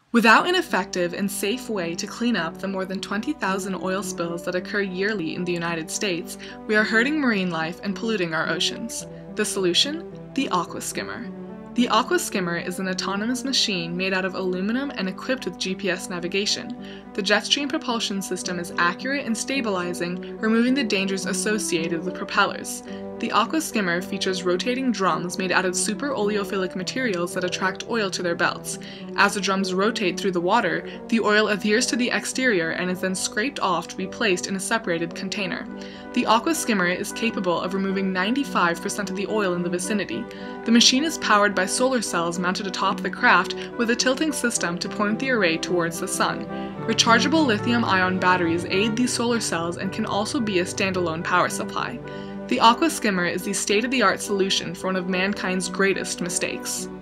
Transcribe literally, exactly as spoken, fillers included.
Without an effective and safe way to clean up the more than twenty thousand oil spills that occur yearly in the United States, we are hurting marine life and polluting our oceans. The solution? The Aquaskimmer. The Aquaskimmer is an autonomous machine made out of aluminum and equipped with G P S navigation. The Jetstream propulsion system is accurate and stabilizing, removing the dangers associated with propellers. The Aquaskimmer features rotating drums made out of super oleophilic materials that attract oil to their belts. As the drums rotate through the water, the oil adheres to the exterior and is then scraped off to be placed in a separated container. The Aquaskimmer is capable of removing ninety-five percent of the oil in the vicinity. The machine is powered by solar cells mounted atop the craft with a tilting system to point the array towards the sun. Rechargeable lithium-ion batteries aid these solar cells and can also be a standalone power supply. The Aquaskimmer is the state-of-the-art solution for one of mankind's greatest mistakes.